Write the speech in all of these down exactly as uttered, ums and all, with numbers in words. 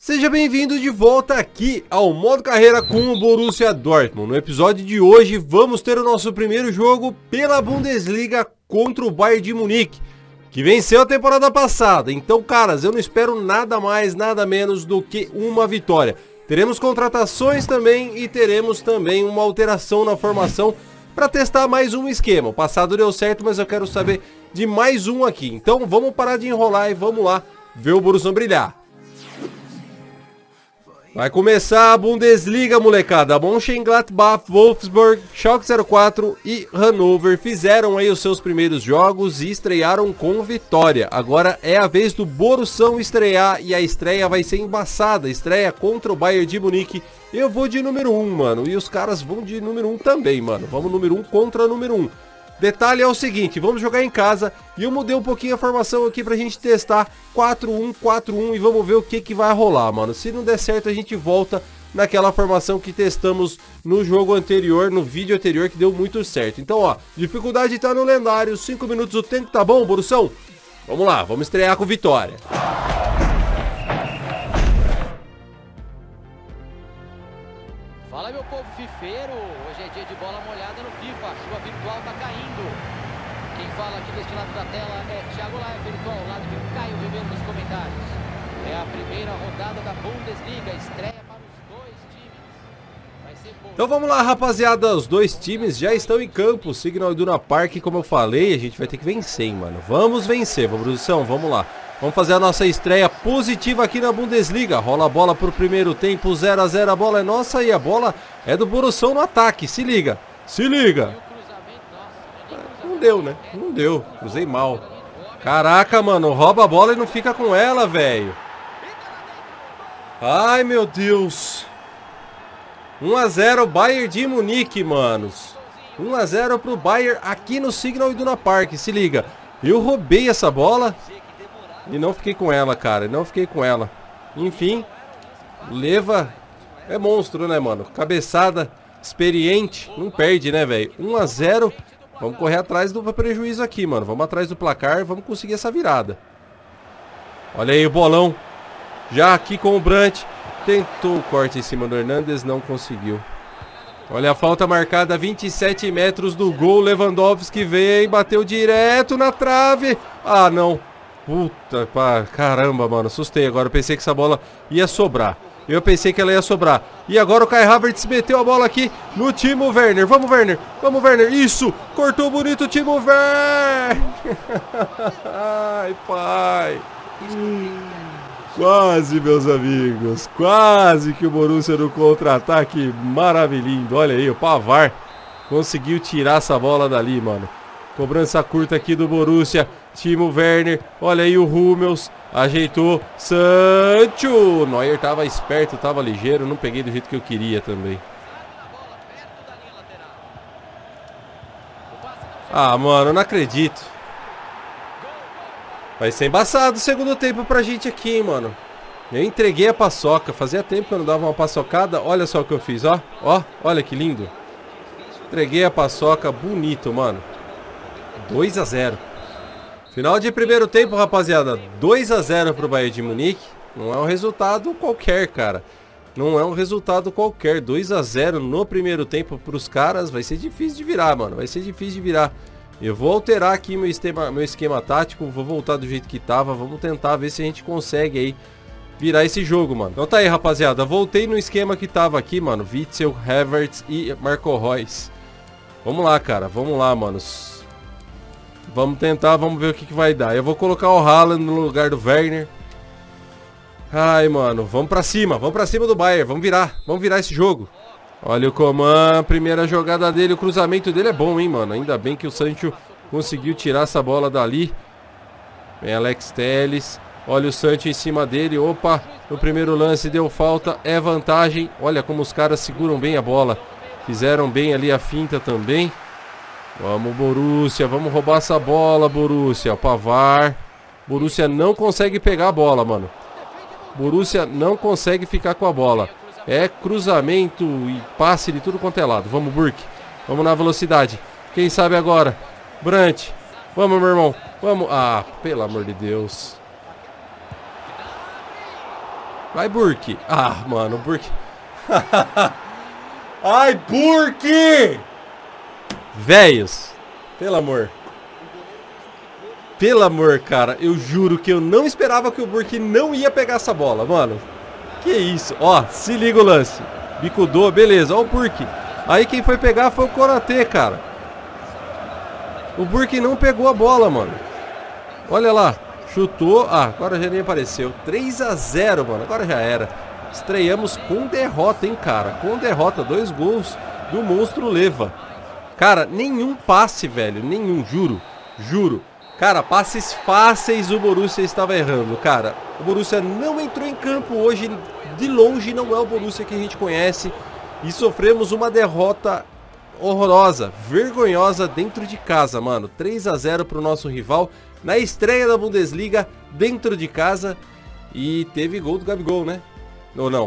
Seja bem-vindo de volta aqui ao modo carreira com o Borussia Dortmund. No episódio de hoje vamos ter o nosso primeiro jogo pela Bundesliga contra o Bayern de Munique, que venceu a temporada passada. Então, caras, eu não espero nada mais, nada menos do que uma vitória. Teremos contratações também e teremos também uma alteração na formação para testar mais um esquema. O passado deu certo, mas eu quero saber de mais um aqui. Então vamos parar de enrolar e vamos lá ver o Borussia brilhar. Vai começar a Bundesliga, molecada. Mönchengladbach, Wolfsburg, Schalke zero quatro e Hannover fizeram aí os seus primeiros jogos e estrearam com vitória. Agora é a vez do Borussia estrear e a estreia vai ser embaçada. Estreia contra o Bayern de Munique. Eu vou de número um, mano, e os caras vão de número um também, mano. Vamos número um contra número um. Detalhe é o seguinte, vamos jogar em casa e eu mudei um pouquinho a formação aqui pra gente testar quatro um quatro um e vamos ver o que que vai rolar, mano. Se não der certo a gente volta naquela formação que testamos no jogo anterior, no vídeo anterior, que deu muito certo. Então, ó, dificuldade tá no lendário, cinco minutos o tempo, tá bom, Borussão? Vamos lá, vamos estrear com vitória. Fala, meu povo fifeiro, hoje é dia de bola molhada no FIFA, a chuva virtual tá caindo. Quem fala aqui deste lado da tela é Thiago Laia Virtual, ao lado de Caio Ribeiro nos comentários. É a primeira rodada da Bundesliga, estreia para os dois times. Vai ser bom. Então vamos lá, rapaziada, os dois times já estão em campo, Signal Iduna Park, como eu falei, a gente vai ter que vencer, hein, mano. Vamos vencer, produção, vamos lá. Vamos fazer a nossa estreia positiva aqui na Bundesliga. Rola a bola pro primeiro tempo, zero a zero, a bola é nossa e a bola é do Borussia no ataque. Se liga, se liga. Não deu, né? Não deu, cruzei mal. Caraca, mano, rouba a bola e não fica com ela, velho. Ai, meu Deus. um a zero Bayern de Munique, manos. um a zero pro Bayern aqui no Signal Iduna Park, se liga. Eu roubei essa bola e não fiquei com ela, cara. Não fiquei com ela. Enfim, Leva é monstro, né, mano? Cabeçada experiente. Não perde, né, velho? um a zero. Vamos correr atrás do prejuízo aqui, mano. Vamos atrás do placar. Vamos conseguir essa virada. Olha aí o bolão. Já aqui com o Brandt. Tentou o corte em cima do Hernandes. Não conseguiu. Olha a falta marcada. vinte e sete metros do gol. Lewandowski vem. Bateu direto na trave. Ah, não. Puta, pá, caramba, mano, assustei agora, eu pensei que essa bola ia sobrar. Eu pensei que ela ia sobrar. E agora o Kai Havertz meteu a bola aqui no Timo Werner. Vamos, Werner, vamos, Werner. Isso, cortou bonito o Timo Werner. Ai, pai. Quase, meus amigos, quase que o Borussia no contra-ataque maravilhoso. Olha aí, o Pavard conseguiu tirar essa bola dali, mano. Cobrança curta aqui do Borussia. Timo Werner, olha aí o Hummels, ajeitou, Sancho, Neuer tava esperto, tava ligeiro, não peguei do jeito que eu queria também. Ah, mano, não acredito. Vai ser embaçado o segundo tempo pra gente aqui, hein, mano. Eu entreguei a paçoca, fazia tempo que eu não dava uma paçocada, olha só o que eu fiz, ó, ó, olha que lindo. Entreguei a paçoca, bonito, mano. dois a zero. Final de primeiro tempo, rapaziada, dois a zero pro Bayern de Munique. Não é um resultado qualquer, cara. Não é um resultado qualquer. dois a zero no primeiro tempo pros caras. Vai ser difícil de virar, mano. Vai ser difícil de virar. Eu vou alterar aqui meu esquema, meu esquema tático. Vou voltar do jeito que tava. Vamos tentar ver se a gente consegue aí virar esse jogo, mano. Então tá aí, rapaziada. Voltei no esquema que tava aqui, mano. Witzel, Havertz e Marco Reus. Vamos lá, cara. Vamos lá, mano. Vamos tentar, vamos ver o que, que vai dar. Eu vou colocar o Haaland no lugar do Werner. Ai, mano, vamos pra cima. Vamos pra cima do Bayern, vamos virar. Vamos virar esse jogo. Olha o Coman, primeira jogada dele. O cruzamento dele é bom, hein, mano. Ainda bem que o Sancho conseguiu tirar essa bola dali. Vem Alex Telles. Olha o Sancho em cima dele. Opa, no primeiro lance deu falta. É vantagem. Olha como os caras seguram bem a bola. Fizeram bem ali a finta também. Vamos, Borussia, vamos roubar essa bola, Borussia. Pavard. Borussia não consegue pegar a bola, mano. Borussia não consegue ficar com a bola. É cruzamento e passe de tudo quanto é lado. Vamos, Burke. Vamos na velocidade. Quem sabe agora? Brandt. Vamos, meu irmão. Vamos. Ah, pelo amor de Deus. Vai, Burke. Ah, mano, Burke. Ai, Burke! Véios. Pelo amor. Pelo amor, cara. Eu juro que eu não esperava que o Burke não ia pegar essa bola, mano. Que isso. Ó, se liga o lance. Bicudou, beleza. Ó o Burke. Aí quem foi pegar foi o Konaté, cara. O Burke não pegou a bola, mano. Olha lá. Chutou. Ah, agora já nem apareceu. três a zero, mano. Agora já era. Estreamos com derrota, hein, cara. Com derrota. Dois gols do monstro Leva. Cara, nenhum passe, velho. Nenhum, juro. Juro. Cara, passes fáceis o Borussia estava errando, cara. O Borussia não entrou em campo hoje. De longe não é o Borussia que a gente conhece. E sofremos uma derrota horrorosa, vergonhosa dentro de casa, mano. três a zero pro nosso rival. Na estreia da Bundesliga, dentro de casa. E teve gol do Gabigol, né? Ou não?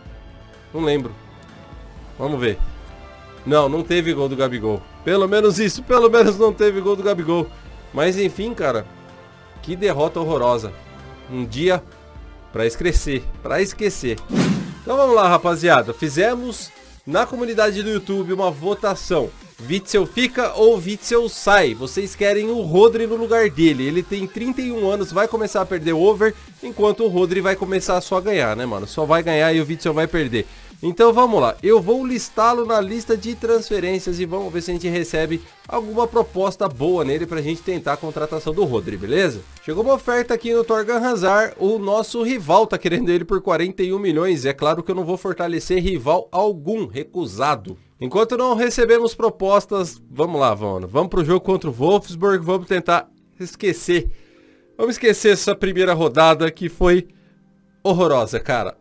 Não lembro. Vamos ver. Não, não teve gol do Gabigol. Pelo menos isso, pelo menos não teve gol do Gabigol. Mas enfim, cara. Que derrota horrorosa. Um dia pra esquecer, pra esquecer. Então vamos lá, rapaziada. Fizemos na comunidade do YouTube uma votação. Witsel fica ou Witsel sai? Vocês querem o Rodri no lugar dele. Ele tem trinta e um anos, vai começar a perder over, enquanto o Rodri vai começar só a ganhar, né, mano? Só vai ganhar e o Witsel vai perder. Então vamos lá, eu vou listá-lo na lista de transferências e vamos ver se a gente recebe alguma proposta boa nele pra gente tentar a contratação do Rodri, beleza? Chegou uma oferta aqui no Thorgan Hazard, o nosso rival tá querendo ele por quarenta e um milhões, é claro que eu não vou fortalecer rival algum, recusado. Enquanto não recebemos propostas, vamos lá, vamos, vamos pro jogo contra o Wolfsburg, vamos tentar esquecer, vamos esquecer essa primeira rodada que foi horrorosa, cara,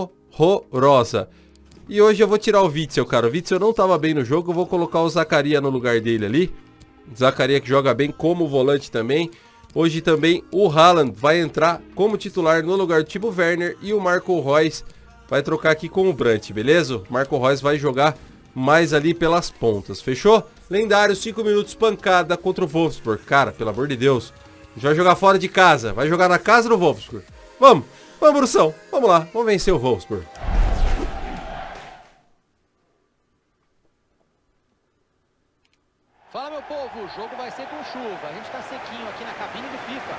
horrorosa. E hoje eu vou tirar o Witsel, cara. O Witsel não tava bem no jogo. Eu vou colocar o Zakaria no lugar dele ali. Zakaria que joga bem como volante também. Hoje também o Haaland vai entrar como titular no lugar do Timo Werner. E o Marco Reus vai trocar aqui com o Brandt, beleza? O Marco Reus vai jogar mais ali pelas pontas, fechou? Lendário, cinco minutos pancada contra o Wolfsburg. Cara, pelo amor de Deus. A gente vai jogar fora de casa. Vai jogar na casa do Wolfsburg. Vamos, vamos, Brução. Vamos lá, vamos vencer o Wolfsburg. Fala, meu povo, o jogo vai ser com chuva. A gente tá sequinho aqui na cabine do FIFA.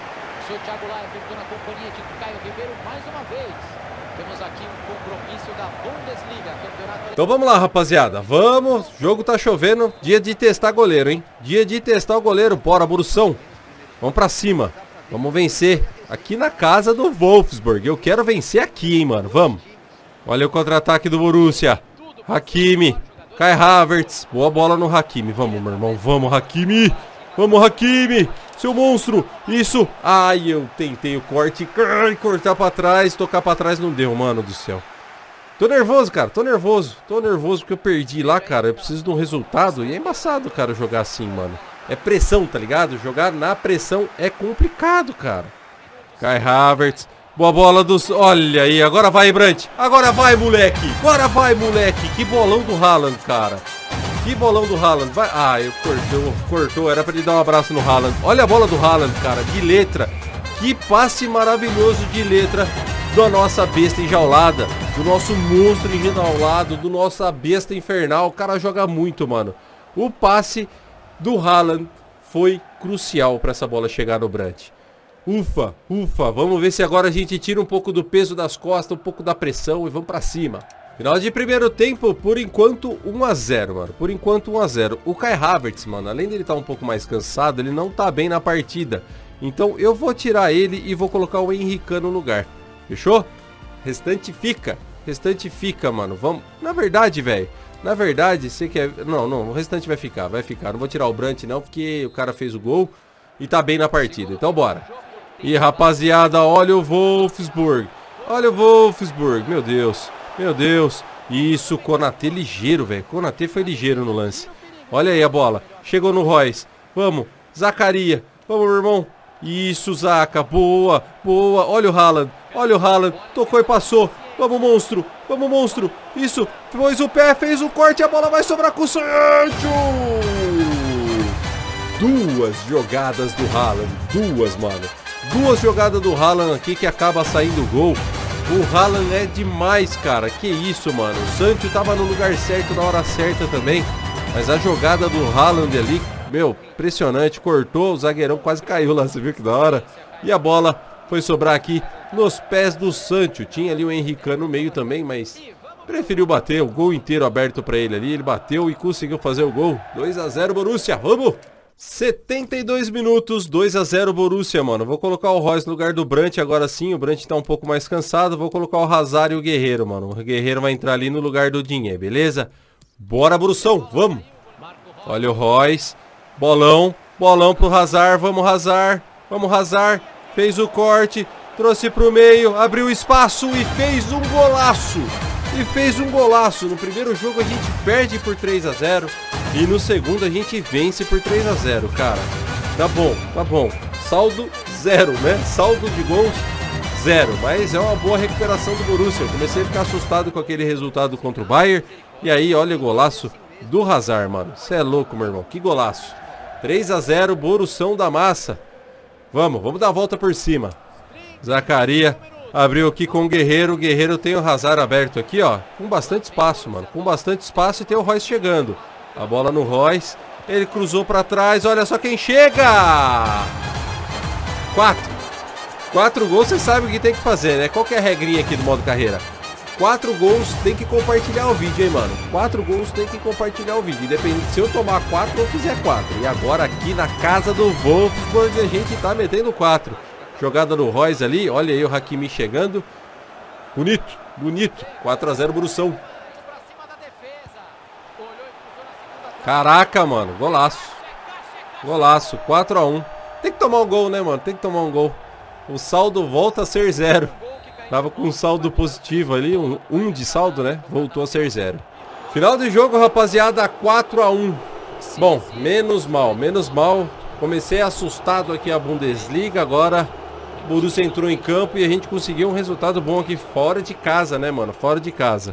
O senhor Thiago Leifert na companhia de Caio Ribeiro mais uma vez. Temos aqui um compromisso da Bundesliga, campeonato... Então vamos lá, rapaziada. Vamos, o jogo tá chovendo. Dia de testar goleiro, hein? Dia de testar o goleiro. Bora, Borussão. Vamos pra cima. Vamos vencer aqui na casa do Wolfsburg. Eu quero vencer aqui, hein, mano. Vamos. Olha o contra-ataque do Borussia. Hakimi. Kai Havertz, boa bola no Hakimi, vamos, meu irmão, vamos, Hakimi, vamos, Hakimi, seu monstro, isso, ai, eu tentei o corte, ai, cortar pra trás, tocar pra trás não deu, mano do céu. Tô nervoso, cara, tô nervoso, tô nervoso porque eu perdi lá, cara, eu preciso de um resultado e é embaçado, cara, jogar assim, mano. É pressão, tá ligado? Jogar na pressão é complicado, cara. Kai Havertz. Boa bola dos... Olha aí, agora vai, Brandt. Agora vai, moleque. Agora vai, moleque. Que bolão do Haaland, cara. Que bolão do Haaland. Vai... Ah, eu cortou, cortou. Era pra ele dar um abraço no Haaland. Olha a bola do Haaland, cara. De letra. Que passe maravilhoso de letra da nossa besta enjaulada. Do nosso monstro enjaulado. Do nossa besta infernal. O cara joga muito, mano. O passe do Haaland foi crucial pra essa bola chegar no Brandt. Ufa, ufa, vamos ver se agora a gente tira um pouco do peso das costas, um pouco da pressão e vamos pra cima. Final de primeiro tempo, por enquanto um a zero, mano, por enquanto um a zero. O Kai Havertz, mano, além dele estar um pouco mais cansado, ele não tá bem na partida. Então eu vou tirar ele e vou colocar o Henrique no lugar, fechou? Restante fica, restante fica, mano, vamos... Na verdade, velho, na verdade, você quer... Não, não, o restante vai ficar, vai ficar. Não vou tirar o Brandt não, porque o cara fez o gol e tá bem na partida, então bora. E rapaziada, olha o Wolfsburg. Olha o Wolfsburg, meu Deus. Meu Deus. Isso, Konaté ligeiro, velho. Konaté foi ligeiro no lance. Olha aí a bola. Chegou no Reus. Vamos, Zakaria. Vamos, meu irmão. Isso, Zaka. Boa, boa. Olha o Haaland. Olha o Haaland. Tocou e passou. Vamos, monstro. Vamos, monstro. Isso. Pôs o pé, fez o corte. A bola vai sobrar com o Sancho. Duas jogadas do Haaland. Duas, mano. Duas jogadas do Haaland aqui que acaba saindo gol. O Haaland é demais, cara. Que isso, mano. O Sancho tava no lugar certo, na hora certa também. Mas a jogada do Haaland ali, meu, impressionante. Cortou, o zagueirão quase caiu lá, você viu que da hora? E a bola foi sobrar aqui nos pés do Sancho. Tinha ali o Henrique no meio também, mas preferiu bater. O gol inteiro aberto pra ele ali. Ele bateu e conseguiu fazer o gol. dois a zero Borussia, vamos! setenta e dois minutos, dois a zero Borussia, mano. Vou colocar o Reus no lugar do Brandt agora sim. O Brandt tá um pouco mais cansado. Vou colocar o Hazard e o Guerreiro, mano. O Guerreiro vai entrar ali no lugar do Digne, beleza? Bora, Borussão, vamos! Olha o Reus. Bolão, bolão pro Hazard. Vamos, Hazard. Vamos, Hazard. Fez o corte, trouxe pro meio, abriu espaço e fez um golaço. E fez um golaço. No primeiro jogo a gente perde por três a zero. E no segundo a gente vence por três a zero, cara. Tá bom, tá bom. Saldo zero, né? Saldo de gols zero. Mas é uma boa recuperação do Borussia. Eu comecei a ficar assustado com aquele resultado contra o Bayern. E aí, olha o golaço do Hazard, mano. Você é louco, meu irmão. Que golaço. três a zero, Borussão da massa. Vamos, vamos dar a volta por cima. Zacaria abriu aqui com o Guerreiro. O Guerreiro tem o Hazard aberto aqui, ó. Com bastante espaço, mano. Com bastante espaço e tem o Reus chegando. A bola no Reus. Ele cruzou pra trás. Olha só quem chega! Quatro. Quatro gols, você sabe o que tem que fazer, né? Qual que é a regrinha aqui do modo carreira? Quatro gols, tem que compartilhar o vídeo, hein, mano? Quatro gols, tem que compartilhar o vídeo. Independente se eu tomar quatro ou fizer quatro. E agora aqui na casa do Wolfsburg a gente tá metendo quatro. Jogada no Reus ali. Olha aí o Hakimi chegando. Bonito, bonito. quatro a zero Borussão. Caraca, mano. Golaço. Golaço. quatro a um. Tem que tomar um gol, né, mano? Tem que tomar um gol. O saldo volta a ser zero. Tava com um saldo positivo ali. Um, um de saldo, né? Voltou a ser zero. Final de jogo, rapaziada. quatro a um. Bom, menos mal. Menos mal. Comecei assustado aqui a Bundesliga. Agora o Borussia entrou em campo e a gente conseguiu um resultado bom aqui fora de casa, né, mano? Fora de casa.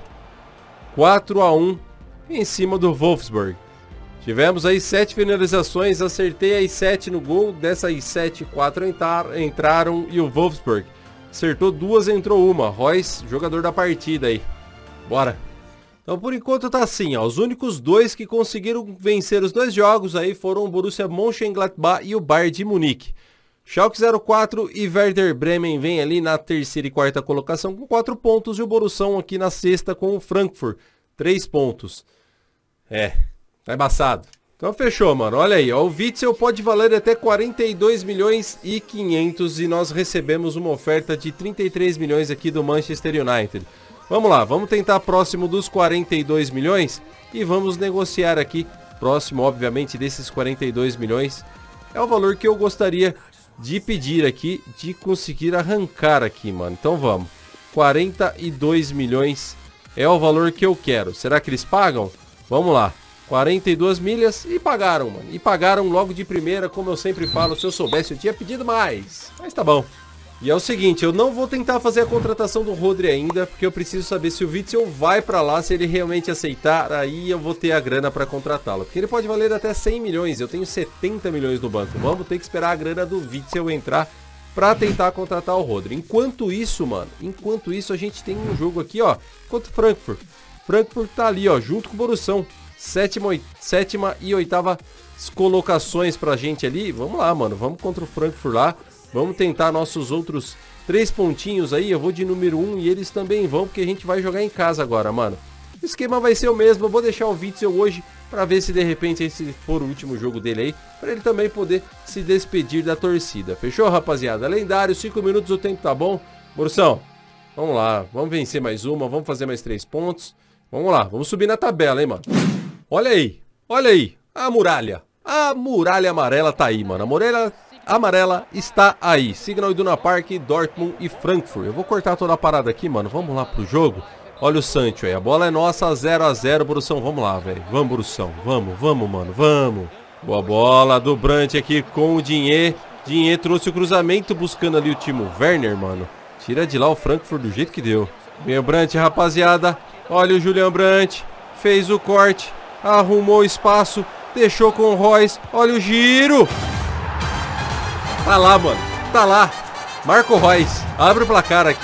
quatro a um em cima do Wolfsburg. Tivemos aí sete finalizações, acertei as sete no gol, dessas sete, quatro entrar, entraram e o Wolfsburg acertou duas, entrou uma. Reus, jogador da partida aí. Bora. Então por enquanto tá assim, ó, os únicos dois que conseguiram vencer os dois jogos aí foram o Borussia Mönchengladbach e o Bayern de Munique. Schalke zero quatro e Werder Bremen vem ali na terceira e quarta colocação com quatro pontos e o Borussão aqui na sexta com o Frankfurt, três pontos. É... Tá embaçado. Então fechou, mano. Olha aí, ó. O Witsel pode valer até quarenta e dois milhões e quinhentos e nós recebemos uma oferta de trinta e três milhões aqui do Manchester United. Vamos lá, vamos tentar próximo dos quarenta e dois milhões e vamos negociar aqui próximo, obviamente, desses quarenta e dois milhões. É o valor que eu gostaria de pedir aqui, de conseguir arrancar aqui, mano. Então vamos. quarenta e dois milhões é o valor que eu quero. Será que eles pagam? Vamos lá. quarenta e duas milhas e pagaram, mano. E pagaram logo de primeira, como eu sempre falo. Se eu soubesse, eu tinha pedido mais. Mas tá bom. E é o seguinte, eu não vou tentar fazer a contratação do Rodri ainda, porque eu preciso saber se o Witsel vai pra lá, se ele realmente aceitar, aí eu vou ter a grana pra contratá-lo. Porque ele pode valer até cem milhões, eu tenho setenta milhões no banco. Vamos ter que esperar a grana do Witsel entrar pra tentar contratar o Rodri. Enquanto isso, mano, enquanto isso a gente tem um jogo aqui, ó, contra o Frankfurt. Frankfurt tá ali, ó, junto com o Borussão. Sétima, sétima e oitava colocações pra gente ali. Vamos lá, mano. Vamos contra o Frankfurt lá. Vamos tentar nossos outros três pontinhos aí. Eu vou de número um e eles também vão, porque a gente vai jogar em casa agora, mano. O esquema vai ser o mesmo. Eu vou deixar o Witsel hoje pra ver se de repente esse for o último jogo dele aí, pra ele também poder se despedir da torcida. Fechou, rapaziada? Lendário, cinco minutos, o tempo tá bom. Borussão, vamos lá. Vamos vencer mais uma. Vamos fazer mais três pontos. Vamos lá. Vamos subir na tabela, hein, mano. Olha aí, olha aí, a muralha, a muralha amarela tá aí, mano, a muralha amarela está aí, Signal Iduna Park, Dortmund e Frankfurt. Eu vou cortar toda a parada aqui, mano, vamos lá pro jogo. Olha o Sancho aí, a bola é nossa, zero a zero, Borussão, vamos lá, velho, vamos, Borussão, vamos, vamos, mano, vamos. Boa bola do Brandt aqui com o Digne, Digne trouxe o cruzamento buscando ali o Timo Werner, mano. Tira de lá o Frankfurt do jeito que deu. Vem o Brandt, rapaziada, olha o Julian Brandt, fez o corte. Arrumou espaço, deixou com o Reus. Olha o giro. Tá lá, mano. Tá lá. Marco Reus. Abre o placar aqui.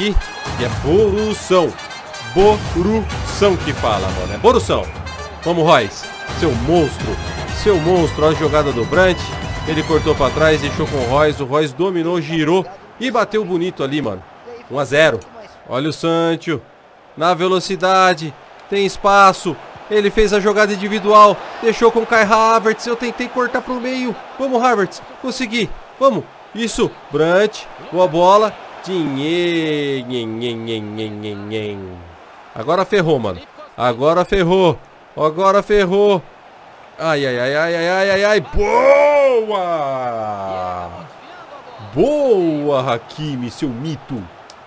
que é Borussão. Borussão que fala, mano. É Borussão. Vamos, Royce. Seu monstro. Seu monstro. Olha a jogada do Brandt. Ele cortou pra trás, deixou com o Royce. O Royce dominou, girou e bateu bonito ali, mano. um a zero. Olha o Sancho. Na velocidade. Tem espaço. Ele fez a jogada individual. Deixou com o Kai Havertz. Eu tentei cortar pro meio. Vamos, Havertz. Consegui. Vamos. Isso. Brandt. Boa bola. Dinhe. Agora ferrou, mano. Agora ferrou. Agora ferrou. Ai, ai, ai, ai, ai, ai, ai, ai. Boa! Boa, Hakimi, seu mito.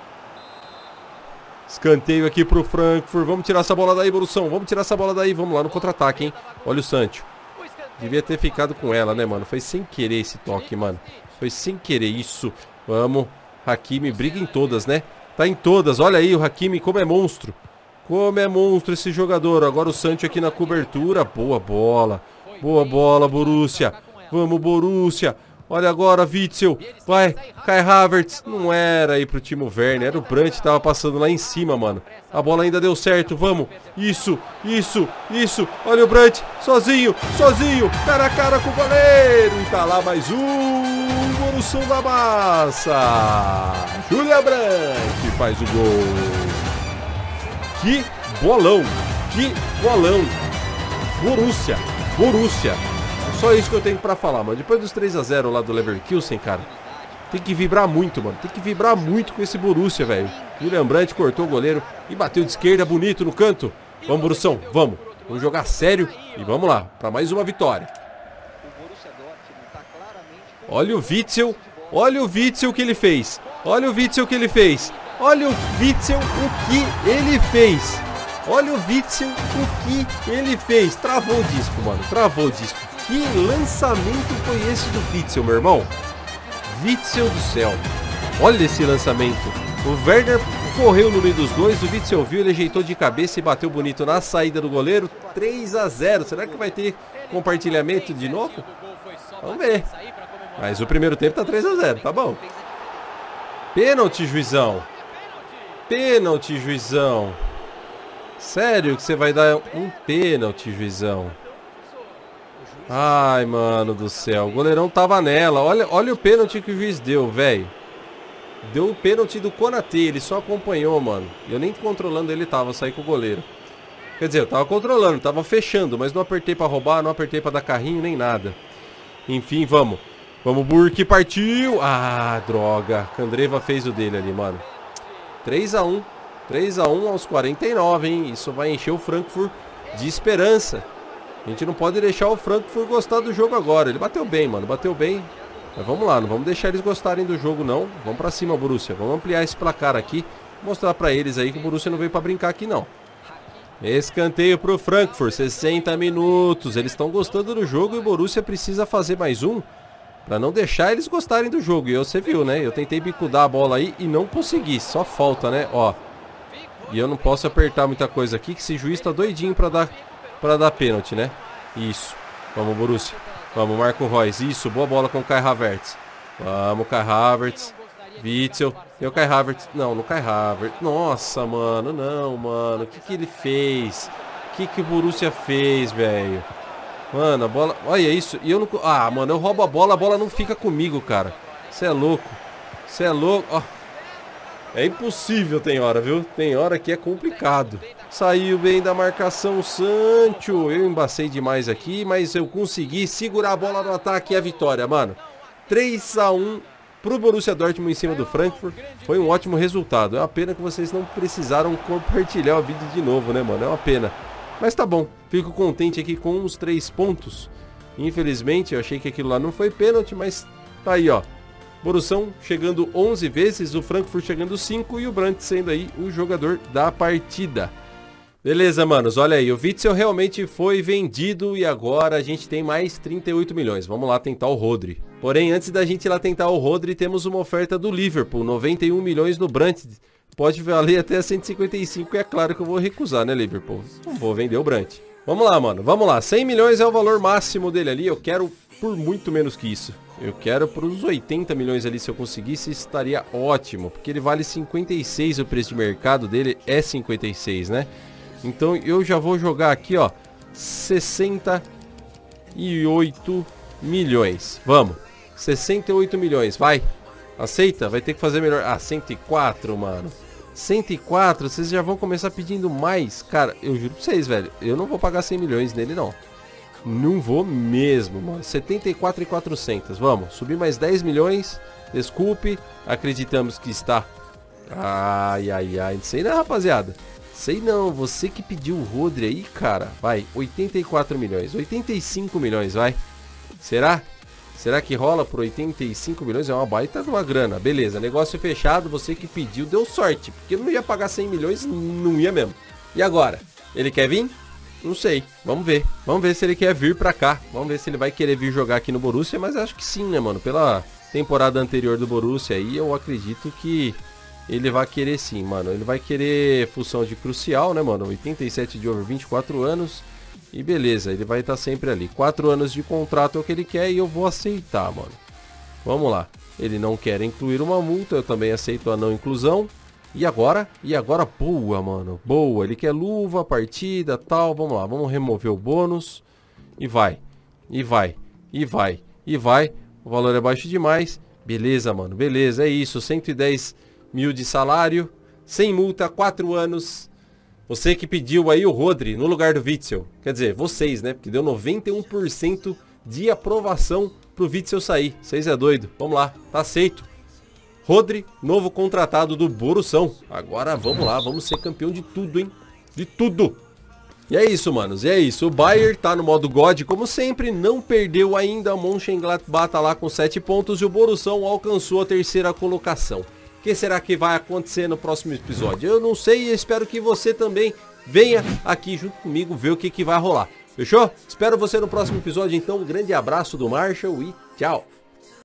Escanteio aqui pro Frankfurt. Vamos tirar essa bola daí, Borussão. Vamos tirar essa bola daí. Vamos lá no contra-ataque, hein? Olha o Sancho. Devia ter ficado com ela, né, mano? Foi sem querer esse toque, mano. Foi sem querer isso. Vamos. Hakimi briga em todas, né? Tá em todas. Olha aí o Hakimi como é monstro. Como é monstro esse jogador. Agora o Sancho aqui na cobertura. Boa bola. Boa bola, Borussia. Vamos, Borussia. Olha agora, Witzel. Vai, Kai Havertz. Não era aí pro Timo Werner. Era o Brandt que tava passando lá em cima, mano. A bola ainda deu certo. Vamos. Isso, isso, isso. Olha o Brandt. Sozinho, sozinho. Cara a cara com o goleiro. E tá lá mais um. Borussia da massa. Julian Brandt faz o gol. Que bolão. Que bolão. Borussia. Borussia. Só isso que eu tenho pra falar, mano. Depois dos três a zero lá do Leverkusen, cara, tem que vibrar muito, mano. Tem que vibrar muito com esse Borussia, velho. Julian Brandt cortou o goleiro e bateu de esquerda bonito no canto. Vamos, Borussão, vamos. Vamos jogar sério e vamos lá, pra mais uma vitória. Olha o Witzel. Olha o Witzel que ele fez. Olha o Witzel que ele fez. Olha o Witzel o que ele fez. Olha o Witzel o que ele fez. Travou o disco, mano. Travou o disco. Que lançamento foi esse do Witzel, meu irmão? Witzel do céu. Olha esse lançamento. O Werner correu no meio dos dois. O Witzel viu, ele ajeitou de cabeça e bateu bonito na saída do goleiro. três a zero. Será que vai ter compartilhamento de novo? Vamos ver. Mas o primeiro tempo tá três a zero. Tá bom. Pênalti, juizão. Pênalti, juizão. Sério que você vai dar um pênalti, juizão? Ai, mano do céu. O goleirão tava nela. Olha, olha o pênalti que o juiz deu, velho. Deu o pênalti do Konaté. Ele só acompanhou, mano. Eu nem controlando ele tava. Saí com o goleiro. Quer dizer, eu tava controlando. Tava fechando. Mas não apertei pra roubar. Não apertei pra dar carrinho. Nem nada. Enfim, vamos. Vamos, Burke. Partiu. Ah, droga. Candreva fez o dele ali, mano. três a um. três a um aos quarenta e nove, hein? Isso vai encher o Frankfurt de esperança. A gente não pode deixar o Frankfurt gostar do jogo agora. Ele bateu bem, mano. Bateu bem. Mas vamos lá. Não vamos deixar eles gostarem do jogo, não. Vamos pra cima, Borussia. Vamos ampliar esse placar aqui. Mostrar pra eles aí que o Borussia não veio pra brincar aqui, não. Escanteio pro Frankfurt. sessenta minutos. Eles estão gostando do jogo e o Borussia precisa fazer mais um pra não deixar eles gostarem do jogo. E você viu, né? Eu tentei bicudar a bola aí e não consegui. Só falta, né? Ó. E eu não posso apertar muita coisa aqui, que esse juiz tá doidinho pra dar, pra dar pênalti, né? Isso. Vamos, Borussia. Vamos, Marco Reus. Isso, boa bola com o Kai Havertz. Vamos, Kai Havertz. Witzel. Tem o Kai Havertz. Não, no Kai Havertz. Nossa, mano, não, mano. O que que ele fez? O que que o Borussia fez, velho? Mano, a bola... Olha isso. E eu não... Ah, mano, eu roubo a bola, a bola não fica comigo, cara. Você é louco. Você é louco. Ó. É impossível, tem hora, viu? Tem hora que é complicado. Saiu bem da marcação o Sancho. Eu embacei demais aqui, mas eu consegui segurar a bola no ataque e a vitória, mano. três a um pro Borussia Dortmund em cima do Frankfurt. Foi um ótimo resultado. É uma pena que vocês não precisaram compartilhar o vídeo de novo, né, mano? É uma pena. Mas tá bom. Fico contente aqui com os três pontos. Infelizmente, eu achei que aquilo lá não foi pênalti, mas tá aí, ó. Borussão chegando onze vezes, o Frankfurt chegando cinco e o Brandt sendo aí o jogador da partida. Beleza, manos, olha aí, o Witzel realmente foi vendido e agora a gente tem mais trinta e oito milhões. Vamos lá tentar o Rodri. Porém, antes da gente ir lá tentar o Rodri, temos uma oferta do Liverpool, noventa e um milhões no Brandt. Pode valer até cento e cinquenta e cinco e é claro que eu vou recusar, né, Liverpool? Não vou vender o Brandt. Vamos lá, mano, vamos lá. cem milhões é o valor máximo dele ali, eu quero por muito menos que isso. Eu quero para os oitenta milhões ali, se eu conseguisse, estaria ótimo. Porque ele vale cinquenta e seis, o preço de mercado dele é cinquenta e seis, né? Então eu já vou jogar aqui, ó, sessenta e oito milhões. Vamos, sessenta e oito milhões, vai. Aceita? Vai ter que fazer melhor. Ah, cento e quatro, mano. cento e quatro, vocês já vão começar pedindo mais. Cara, eu juro pra vocês, velho, eu não vou pagar cem milhões nele, não. Não vou mesmo, mano. setenta e quatro e quatrocentos. Vamos, subir mais dez milhões. Desculpe, acreditamos que está... Ai, ai, ai. Não sei não, rapaziada. Sei não, você que pediu o Rodri aí, cara. Vai, oitenta e quatro milhões. oitenta e cinco milhões, vai. Será? Será que rola por oitenta e cinco milhões? É uma baita de uma grana. Beleza, negócio fechado. Você que pediu, deu sorte. Porque não ia pagar cem milhões, não ia mesmo. E agora? Ele quer vir? Não sei, vamos ver. Vamos ver se ele quer vir pra cá. Vamos ver se ele vai querer vir jogar aqui no Borussia. Mas acho que sim, né, mano? Pela temporada anterior do Borussia aí, eu acredito que ele vai querer sim, mano. Ele vai querer função de crucial, né, mano? oitenta e sete de over, vinte e quatro anos. E beleza, ele vai estar sempre ali. quatro anos de contrato é o que ele quer e eu vou aceitar, mano. Vamos lá. Ele não quer incluir uma multa, eu também aceito a não inclusão. E agora? E agora, boa, mano. Boa. Ele quer luva, partida, tal. Vamos lá. Vamos remover o bônus. E vai. E vai. E vai. E vai. O valor é baixo demais. Beleza, mano. Beleza. É isso. cento e dez mil de salário. Sem multa. quatro anos. Você que pediu aí o Rodri no lugar do Witsel. Quer dizer, vocês, né? Porque deu noventa e um por cento de aprovação pro Witsel sair. Vocês é doido. Vamos lá. Tá aceito. Rodri, novo contratado do Borussão. Agora vamos lá, vamos ser campeão de tudo, hein? De tudo! E é isso, manos, e é isso. O Bayern tá no modo God, como sempre, não perdeu ainda. O Mönchengladbach tá lá com sete pontos e o Borussão alcançou a terceira colocação. O que será que vai acontecer no próximo episódio? Eu não sei e espero que você também venha aqui junto comigo ver o que, que vai rolar. Fechou? Espero você no próximo episódio, então. Um grande abraço do Marshall e tchau!